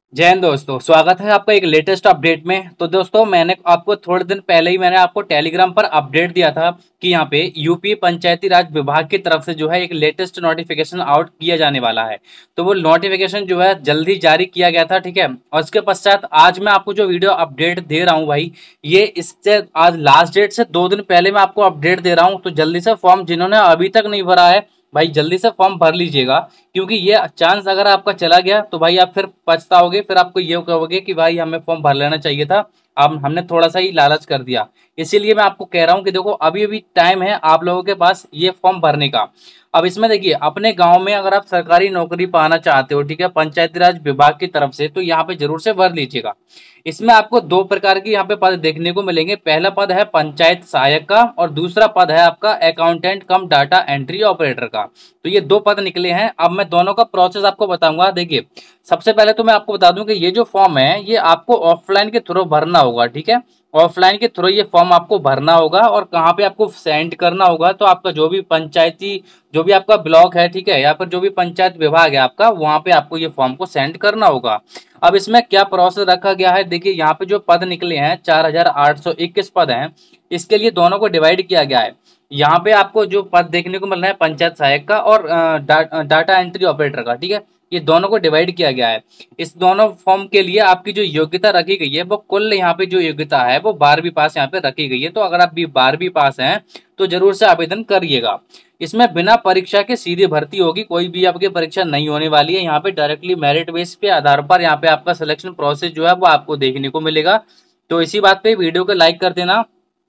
जय हिंद दोस्तों, स्वागत है आपका एक लेटेस्ट अपडेट में। तो दोस्तों, मैंने आपको थोड़े दिन पहले ही मैंने आपको टेलीग्राम पर अपडेट दिया था कि यहाँ पे यूपी पंचायती राज विभाग की तरफ से जो है एक लेटेस्ट नोटिफिकेशन आउट किया जाने वाला है। तो वो नोटिफिकेशन जो है जल्दी जारी किया गया था, ठीक है। और उसके पश्चात आज मैं आपको जो वीडियो अपडेट दे रहा हूँ भाई, ये इससे आज लास्ट डेट से 2 दिन पहले मैं आपको अपडेट दे रहा हूँ। तो जल्दी से फॉर्म जिन्होंने अभी तक नहीं भरा है भाई, जल्दी से फॉर्म भर लीजिएगा, क्योंकि ये चांस अगर आपका चला गया तो भाई आप फिर पछताओगे, फिर आपको ये कहोगे कि भाई हमें फॉर्म भर लेना चाहिए था, अब हमने थोड़ा सा ही लालच कर दिया। इसीलिए मैं आपको कह रहा हूं कि देखो, अभी अभी टाइम है आप लोगों के पास ये फॉर्म भरने का। अब इसमें देखिए, अपने गांव में अगर आप सरकारी नौकरी पाना चाहते हो, ठीक है, पंचायती राज विभाग की तरफ से, तो यहाँ पे जरूर से भर लीजिएगा। इसमें आपको दो प्रकार की यहाँ पे पद देखने को मिलेंगे। पहला पद है पंचायत सहायक का, और दूसरा पद है आपका accountant cum data entry operator का। तो ये दो पद निकले हैं। अब मैं दोनों का प्रोसेस आपको बताऊंगा। देखिए, सबसे पहले तो मैं आपको बता दूं कि ये जो फॉर्म है ये आपको ऑफलाइन के थ्रू भरना होगा, ठीक है। ऑफलाइन के थ्रू ये फॉर्म आपको भरना होगा, और कहाँ पे आपको सेंड करना होगा, तो आपका जो भी पंचायती, जो भी आपका ब्लॉक है, ठीक है, या फिर जो भी पंचायत विभाग है आपका, वहां पे आपको ये फॉर्म को सेंड करना होगा। अब इसमें क्या प्रोसेस रखा गया है, देखिए यहाँ पे जो पद निकले हैं 4821 पद हैं। इसके लिए दोनों को डिवाइड किया गया है। यहाँ पे आपको जो पद देखने को मिल रहा है पंचायत सहायक का और डाटा एंट्री ऑपरेटर का, ठीक है, ये दोनों को डिवाइड किया गया है। इस दोनों फॉर्म के लिए आपकी जो योग्यता रखी गई है वो कुल यहाँ पे जो योग्यता है वो 12वीं पास यहाँ पे रखी गई है। तो अगर आप भी 12वीं पास हैं तो जरूर से आवेदन करिएगा। इसमें बिना परीक्षा के सीधी भर्ती होगी, कोई भी आपकी परीक्षा नहीं होने वाली है। यहाँ पे डायरेक्टली मेरिट बेस पे आधार पर यहाँ पे आपका सिलेक्शन प्रोसेस जो है वो आपको देखने को मिलेगा। तो इसी बात पे वीडियो को लाइक कर देना।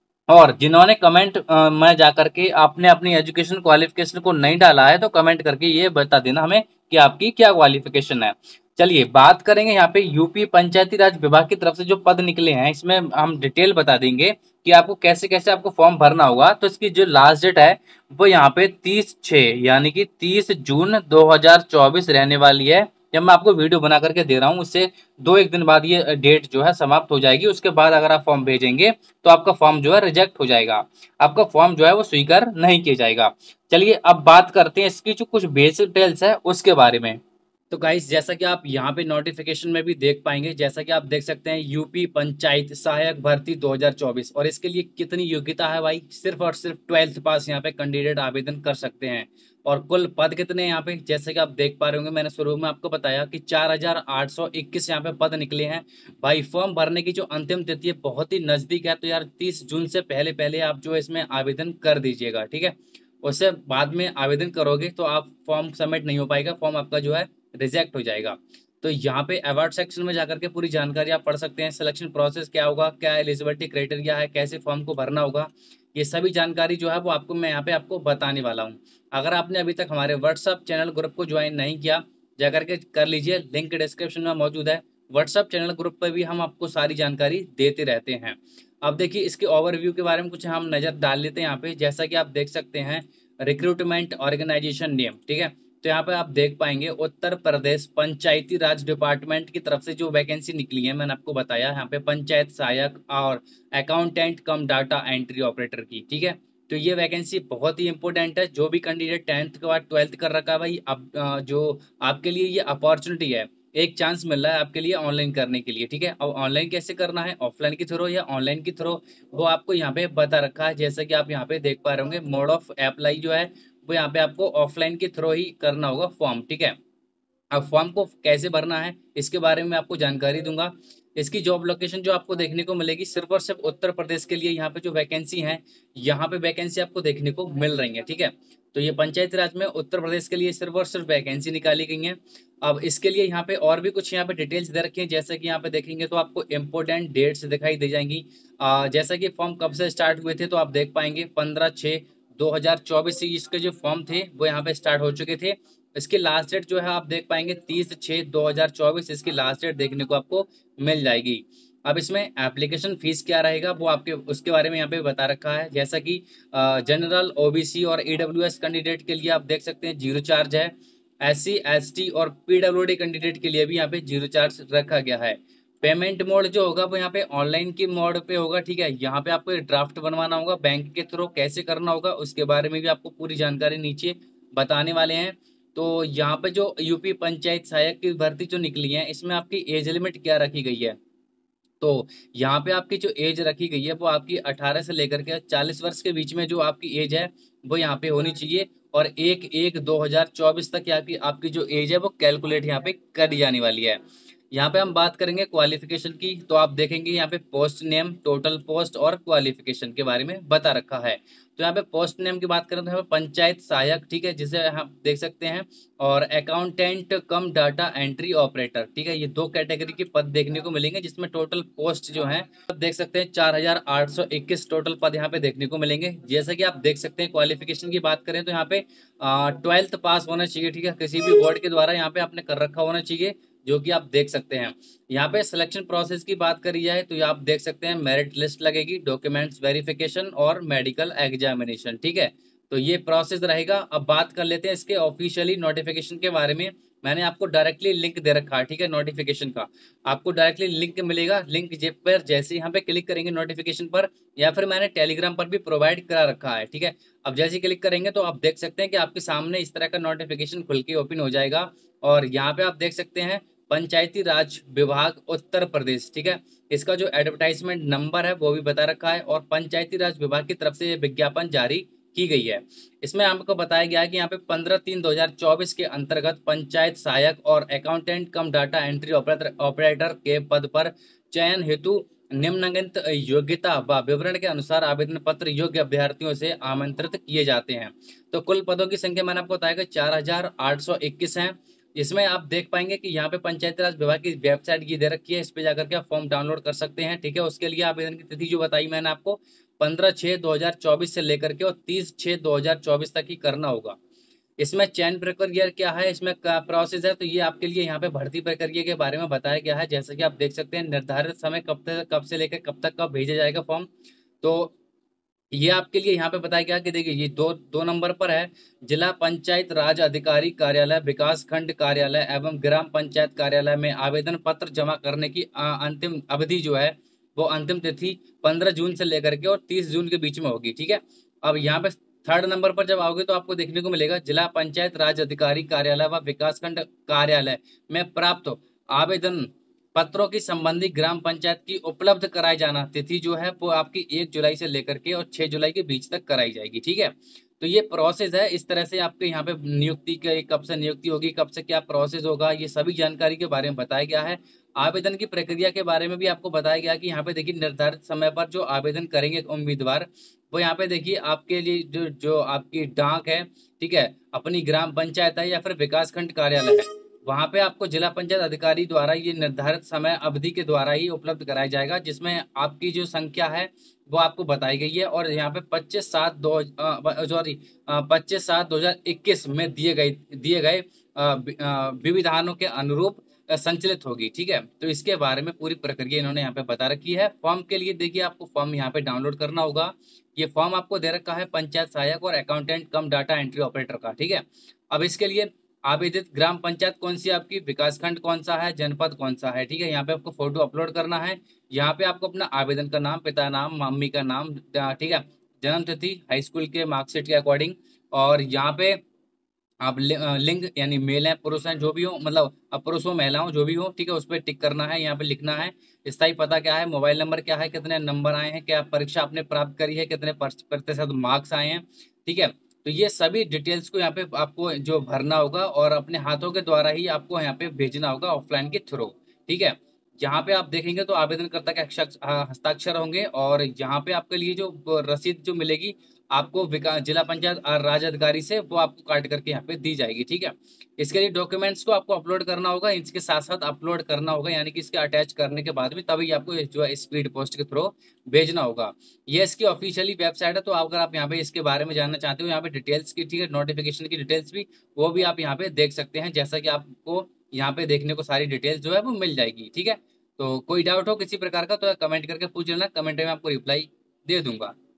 और जिन्होंने कमेंट में जाकर के आपने अपनी एजुकेशन क्वालिफिकेशन को नहीं डाला है, तो कमेंट करके ये बता देना हमें कि आपकी क्या क्वालिफिकेशन है। चलिए बात करेंगे यहाँ पे यूपी पंचायती राज विभाग की तरफ से जो पद निकले हैं, इसमें हम डिटेल बता देंगे कि आपको कैसे कैसे आपको फॉर्म भरना होगा। तो इसकी जो लास्ट डेट है वो यहाँ पे 30/6 यानी कि 30 जून 2024 रहने वाली है। जब मैं आपको वीडियो बना करके दे रहा हूँ, उससे 2-1 दिन बाद ये डेट जो है समाप्त हो जाएगी। उसके बाद अगर आप फॉर्म भेजेंगे तो आपका फॉर्म जो है रिजेक्ट हो जाएगा, आपका फॉर्म जो है वो स्वीकार नहीं किया जाएगा। चलिए अब बात करते हैं इसकी जो कुछ बेसिक डिटेल्स है उसके बारे में। तो गाइस, जैसा कि आप यहाँ पे नोटिफिकेशन में भी देख पाएंगे, जैसा कि आप देख सकते हैं यूपी पंचायत सहायक भर्ती 2024, और इसके लिए कितनी योग्यता है भाई, सिर्फ और सिर्फ 12th पास यहाँ पे कैंडिडेट आवेदन कर सकते हैं। और कुल पद कितने हैं यहाँ पे, जैसे कि आप देख पा रहे होंगे, मैंने शुरू में आपको बताया कि 4821 यहाँ पे पद निकले हैं। भाई फॉर्म भरने की जो अंतिम तिथि है बहुत ही नजदीक है, तो यार 30 जून से पहले पहले आप जो है इसमें आवेदन कर दीजिएगा, ठीक है। उससे बाद में आवेदन करोगे तो आप फॉर्म सबमिट नहीं हो पाएगा, फॉर्म आपका जो है रिजेक्ट हो जाएगा। तो यहाँ पे अवार्ड सेक्शन में जाकर के पूरी जानकारी आप पढ़ सकते हैं। सिलेक्शन प्रोसेस क्या होगा, क्या एलिजिबिलिटी क्राइटेरिया है, कैसे फॉर्म को भरना होगा, ये सभी जानकारी जो है वो आपको मैं यहाँ पे आपको बताने वाला हूँ। अगर आपने अभी तक हमारे व्हाट्सअप चैनल ग्रुप को ज्वाइन नहीं किया, जाकर के कर लीजिए, लिंक डिस्क्रिप्शन में मौजूद है। व्हाट्सअप चैनल ग्रुप पर भी हम आपको सारी जानकारी देते रहते हैं। अब देखिए, इसके ओवरव्यू के बारे में कुछ हम नजर डाल लेते हैं यहाँ पे। जैसा कि आप देख सकते हैं, रिक्रूटमेंट ऑर्गेनाइजेशन नेम, ठीक है। तो यहाँ पे आप देख पाएंगे उत्तर प्रदेश पंचायती राज डिपार्टमेंट की तरफ से जो वैकेंसी निकली है, मैंने आपको बताया यहाँ पे पंचायत सहायक और accountant cum data entry operator की, ठीक है। तो ये वैकेंसी बहुत ही इंपॉर्टेंट है। जो भी कैंडिडेट 10th के बाद 12th कर रखा है भाई, अब जो आपके लिए ये अपॉर्चुनिटी है, एक चांस मिल रहा है आपके लिए ऑनलाइन करने के लिए, ठीक है। अब ऑनलाइन कैसे करना है, ऑफलाइन के थ्रू या ऑनलाइन के थ्रू, वो आपको यहाँ पे बता रखा है। जैसे कि आप यहाँ पे देख पा रहे होंगे, मोड ऑफ अप्लाई जो है वो यहाँ पे आपको ऑफलाइन के थ्रू ही करना होगा फॉर्म, ठीक है। अब फॉर्म को कैसे भरना है इसके बारे में मैं आपको जानकारी दूंगा। इसकी जॉब लोकेशन जो आपको देखने को मिलेगी, सिर्फ और सिर्फ उत्तर प्रदेश के लिए यहाँ पे जो वैकेंसी है, यहाँ पे वैकेंसी आपको देखने को मिल रही है, ठीक है। तो ये पंचायती राज में उत्तर प्रदेश के लिए सिर्फ और सिर्फ वैकेंसी निकाली गई है। अब इसके लिए यहाँ पे और भी कुछ यहाँ पे डिटेल्स दे रखी है। जैसे कि यहाँ पे देखेंगे तो आपको इंपोर्टेंट डेट्स दिखाई दे जाएंगी। जैसा कि फॉर्म कब से स्टार्ट हुए थे, तो आप देख पाएंगे 15/6/2024 से इसके जो फॉर्म थे वो यहाँ पे स्टार्ट हो चुके थे। इसकी लास्ट डेट जो है आप देख पाएंगे 30/6/2024, इसकी लास्ट डेट देखने को आपको मिल जाएगी। अब इसमें एप्लीकेशन फीस क्या रहेगा वो आपके उसके बारे में यहाँ पे बता रखा है। जैसा कि जनरल, ओबीसी और ईडब्ल्यूएस कैंडिडेट के लिए आप देख सकते हैं 0 चार्ज है। SC ST और पीडब्ल्यूडी कैंडिडेट के लिए भी यहाँ पे 0 चार्ज रखा गया है। पेमेंट मोड जो होगा वो यहाँ पे ऑनलाइन की मोड पे होगा, ठीक है। यहाँ पे आपको ड्राफ्ट बनवाना होगा बैंक के थ्रू, कैसे करना होगा उसके बारे में भी आपको पूरी जानकारी नीचे बताने वाले हैं। तो यहाँ पे जो यूपी पंचायत सहायक की भर्ती जो निकली है, इसमें आपकी एज लिमिट क्या रखी गई है? तो यहाँ पे आपकी जो एज रखी गई है वो आपकी 18 से लेकर के 40 वर्ष के बीच में जो आपकी एज है वो यहाँ पे होनी चाहिए। और 1/1/2024 तक आपकी आपकी जो एज है वो कैलकुलेट यहाँ पे करी जाने वाली है। यहाँ पे हम बात करेंगे क्वालिफिकेशन की, तो आप देखेंगे यहाँ पे पोस्ट नेम, टोटल पोस्ट और क्वालिफिकेशन के बारे में बता रखा है। तो यहाँ पे पोस्ट नेम की बात करें तो यहाँ पे पंचायत सहायक, ठीक है, जिसे हम देख सकते हैं, और accountant cum data entry operator, ठीक है, ये दो कैटेगरी के पद देखने को मिलेंगे, जिसमें टोटल पोस्ट जो है आप देख सकते हैं 4821 टोटल पद यहाँ पे देखने को मिलेंगे। जैसे कि आप देख सकते हैं क्वालिफिकेशन की बात करें तो यहाँ पे 12th पास होना चाहिए, ठीक है, किसी भी बोर्ड के द्वारा यहाँ पे आपने कर रखा होना चाहिए, जो कि आप देख सकते हैं। यहाँ पे सिलेक्शन प्रोसेस की बात करी जाए तो आप देख सकते हैं मेरिट लिस्ट लगेगी, डॉक्यूमेंट्स वेरिफिकेशन और मेडिकल एग्जामिनेशन, ठीक है। तो ये प्रोसेस रहेगा। अब बात कर लेते हैं इसके ऑफिशियली नोटिफिकेशन के बारे में। मैंने आपको डायरेक्टली लिंक दे रखा है, ठीक है, नोटिफिकेशन का। आपको डायरेक्टली लिंक मिलेगा, लिंक जेब पर जैसे यहाँ पे क्लिक करेंगे नोटिफिकेशन पर, या फिर मैंने टेलीग्राम पर भी प्रोवाइड करा रखा है, ठीक है। अब जैसे क्लिक करेंगे तो आप देख सकते हैं कि आपके सामने इस तरह का नोटिफिकेशन खुल के ओपन हो जाएगा। और यहाँ पे आप देख सकते हैं पंचायती राज विभाग उत्तर प्रदेश, ठीक है, इसका जो एडवर्टाइजमेंट नंबर है वो भी बता रखा है, और पंचायती राज विभाग की तरफ से ये विज्ञापन जारी की गई है। इसमें आपको बताया गया है कि यहाँ पे 15/3/2024 के अंतर्गत पंचायत सहायक और accountant cum data entry operator के पद पर चयन हेतु निम्नलिखित योग्यता व विवरण के अनुसार आवेदन पत्र योग्य अभ्यर्थियों से आमंत्रित किए जाते हैं। तो कुल पदों की संख्या मैंने आपको बताया कि 4821 है। इसमें आप देख पाएंगे कि यहाँ पे पंचायती राज विभाग की वेबसाइट ये दे रखी है, इस पे जाकर के आप फॉर्म डाउनलोड कर सकते हैं, ठीक है। उसके लिए आवेदन की तिथि जो बताई मैंने आपको 15/6/2024 से लेकर के और 30/6/2024 तक ही करना होगा। इसमें चयन प्रक्रिया क्या है, इसमें प्रोसेस है, तो ये आपके लिए यहाँ पे भर्ती प्रक्रिया के बारे में बताया गया है। जैसे कि आप देख सकते हैं निर्धारित समय कब से लेकर कब तक का भेजा जाएगा फॉर्म। तो ये आपके लिए यहाँ पे बताया गया कि देखिए ये दो दो नंबर पर है, जिला पंचायत राज अधिकारी कार्यालय, विकास खंड कार्यालय एवं ग्राम पंचायत कार्यालय में आवेदन पत्र जमा करने की अंतिम अवधि जो है वो अंतिम तिथि 15 जून से लेकर के और 30 जून के बीच में होगी, ठीक है। अब यहाँ पे थर्ड नंबर पर जब आओगे तो आपको देखने को मिलेगा जिला पंचायत राज अधिकारी कार्यालय व विकास खंड कार्यालय में प्राप्त आवेदन पत्रों की संबंधी ग्राम पंचायत की उपलब्ध कराई जाना तिथि जो है वो आपकी 1 जुलाई से लेकर के और 6 जुलाई के बीच तक कराई जाएगी, ठीक है। तो ये प्रोसेस है, इस तरह से आपके यहाँ पे नियुक्ति के कब से नियुक्ति होगी, कब से क्या प्रोसेस होगा, ये सभी जानकारी के बारे में बताया गया है। आवेदन की प्रक्रिया के बारे में भी आपको बताया गया कि यहाँ पे देखिए निर्धारित समय पर जो आवेदन करेंगे उम्मीदवार, वो यहाँ पे देखिए आपके लिए जो जो आपकी डाक है, ठीक है, अपनी ग्राम पंचायत है या फिर विकास खंड कार्यालय है, वहां पे आपको जिला पंचायत अधिकारी द्वारा ये निर्धारित समय अवधि के द्वारा ही उपलब्ध कराया जाएगा, जिसमें आपकी जो संख्या है वो आपको बताई गई है। और यहाँ पे 25/7/2021 में दिए गए विविधानों के अनुरूप संचालित होगी, ठीक है। तो इसके बारे में पूरी प्रक्रिया इन्होंने यहाँ पे बता रखी है। फॉर्म के लिए देखिए आपको फॉर्म यहाँ पे डाउनलोड करना होगा। ये फॉर्म आपको दे रखा है पंचायत सहायक और accountant cum data entry operator का, ठीक है। अब इसके लिए आवेदित ग्राम पंचायत कौन सी है आपकी, विकास खंड कौन सा है, जनपद कौन सा है, ठीक है। यहाँ पे आपको फोटो अपलोड करना है। यहाँ पे आपको अपना आवेदन का नाम, पिता नाम, मम्मी का नाम, ठीक है, जन्म तिथि, हाई स्कूल के मार्कशीट के अकॉर्डिंग, और यहाँ पे आप लिंग यानी मेल है पुरुष है जो भी हो, मतलब अब पुरुष हो महिला हो जो भी हो, ठीक है, उस पर टिक करना है। यहाँ पे लिखना है स्थायी पता क्या है, मोबाइल नंबर क्या है, कितने नंबर आए हैं, क्या परीक्षा आपने प्राप्त करी है, कितने प्रतिशत मार्क्स आए हैं, ठीक है। तो ये सभी डिटेल्स को यहाँ पे आपको जो भरना होगा और अपने हाथों के द्वारा ही आपको यहाँ पे भेजना होगा ऑफलाइन के थ्रू, ठीक है। यहाँ पे आप देखेंगे तो आवेदनकर्ता के हस्ताक्षर होंगे, और यहाँ पे आपके लिए जो रसीद जो मिलेगी आपको जिला पंचायत राज अधिकारी से, वो आपको काट करके यहाँ पे दी जाएगी, ठीक है। इसके लिए डॉक्यूमेंट्स को आपको अपलोड करना होगा, इसके साथ साथ अपलोड करना होगा, यानी कि इसके अटैच करने के बाद में तभी आपको जो है स्पीड पोस्ट के थ्रू भेजना होगा। ये इसकी ऑफिशियली वेबसाइट है। तो अगर आप यहाँ पे इसके बारे में जानना चाहते हो, यहाँ पे डिटेल्स की, ठीक है, नोटिफिकेशन की डिटेल्स भी वो भी आप यहाँ पे देख सकते हैं, जैसा कि आपको यहाँ पे देखने को सारी डिटेल्स जो है वो मिल जाएगी, ठीक है। तो कोई डाउट हो किसी प्रकार का तो कमेंट करके पूछ लेना, कमेंट में आपको रिप्लाई दे दूंगा।